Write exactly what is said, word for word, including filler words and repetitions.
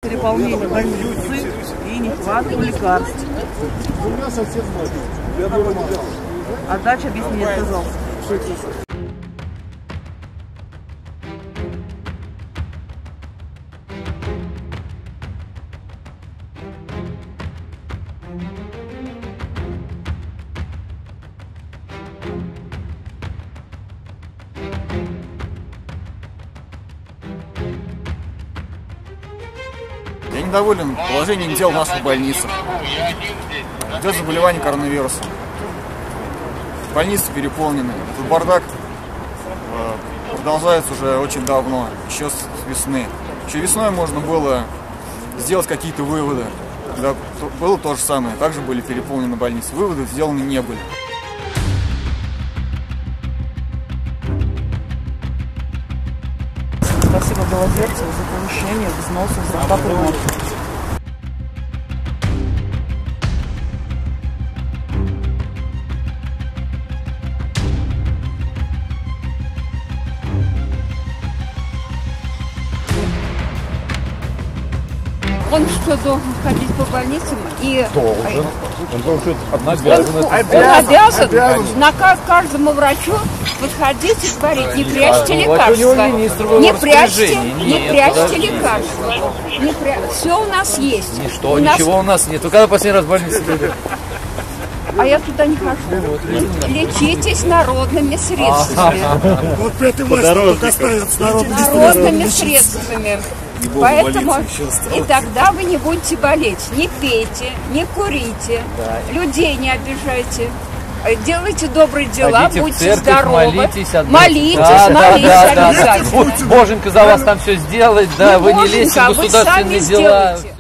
Переполнение больницы и нехватка лекарств. А дача объяснить отказался. Я недоволен положением дел в наших больницах. Идет заболевание коронавирусом. Больницы переполнены. Этот бардак продолжается уже очень давно, еще с весны. Еще весной можно было сделать какие-то выводы. Когда было то же самое, также были переполнены больницы. Выводы сделаны не были. Спасибо Белозерцеву за повышение взносов за капремонт. Он что, должен ходить по больницам и... Должен. Он должен он, обязан, он обязан, обязан на каждому врачу подходить и говорить, не прячьте лекарства, не прячьте, не прячьте лекарства. Не пря... Все у нас есть. Ничто, у ничего нас... у нас нет. Вы когда последний раз в больницу были? А я туда не хожу. Лечитесь народными средствами. Вот пятый мастер только остается народными, народными средствами. Поэтому и тогда вы не будете болеть. Не пейте, не курите, да. Людей не обижайте. Делайте добрые дела, ходите будьте церковь, здоровы. Молитесь, молитесь, да, молитесь да, да, обязательно. Да, да. Боженька за вас там все сделает, да, не вы не лезьте в государственные дела. Сделайте.